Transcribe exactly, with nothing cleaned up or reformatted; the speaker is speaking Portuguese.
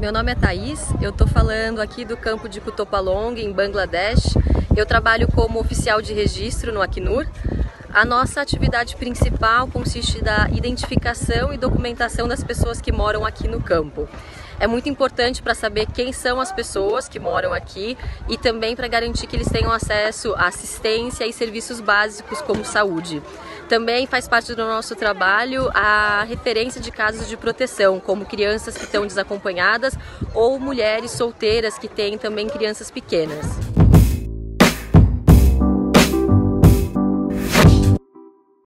meu nome é Thaís, eu estou falando aqui do campo de Kutupalong, em Bangladesh. Eu trabalho como oficial de registro no Acnur. A nossa atividade principal consiste da identificação e documentação das pessoas que moram aqui no campo. É muito importante para saber quem são as pessoas que moram aqui e também para garantir que eles tenham acesso à assistência e serviços básicos como saúde. Também faz parte do nosso trabalho a referência de casos de proteção, como crianças que estão desacompanhadas ou mulheres solteiras que têm também crianças pequenas.